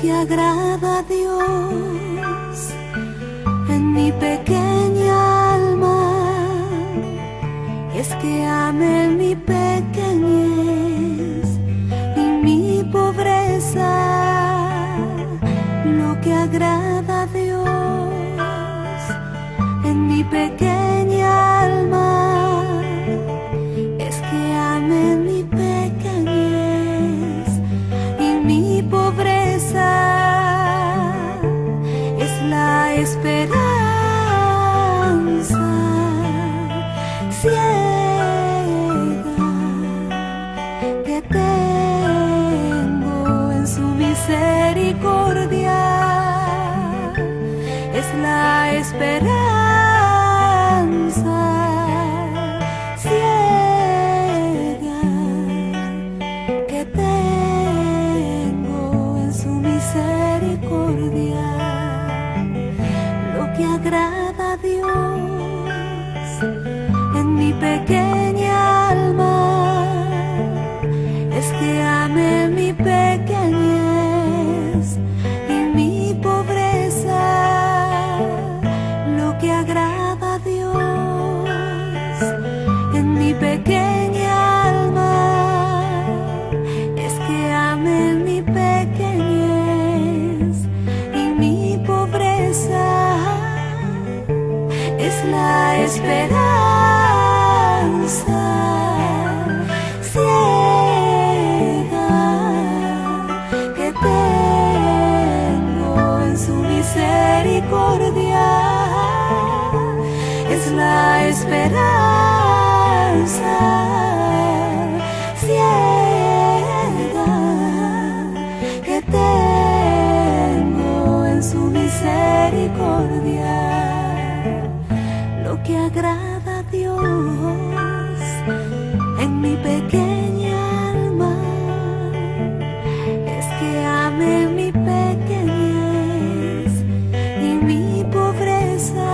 que agrada a Dios en mi pequeña alma es que ame mi pequeñez y mi pobreza. Lo que agrada a Dios en mi pequeña alma es que ame mi pequeñez y mi pobreza. Es la esperanza ciega que tengo en su misericordia. Es la esperanza ciega que tengo en su misericordia. Lo que agrada a Dios en mi pequeña alma es que ame mi pequeñez y mi pobreza. Lo que agrada a Dios en mi pequeña alma es que ame mi pequeñez y mi pobreza. Es la esperanza ciega que tengo en su misericordia. Es la esperanza ciega que tengo en su misericordia. Lo que agrada a Dios en mi pequeña alma es que ame mi pequeñez y mi pobreza.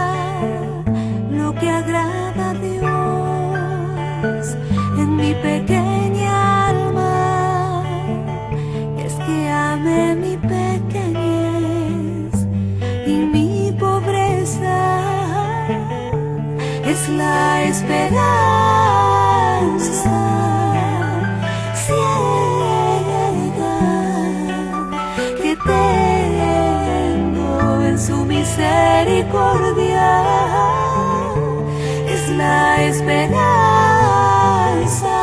Lo que agrada a Dios en mi pequeña alma es que ame mi pequeñez y mi pobreza. Es la esperanza ciega que tengo en su misericordia. Es la esperanza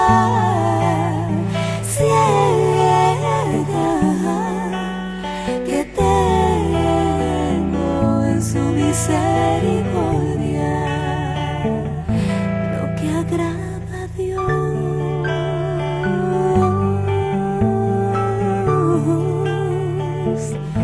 ciega que tengo en su misericordia. Lo que agrada a Dios.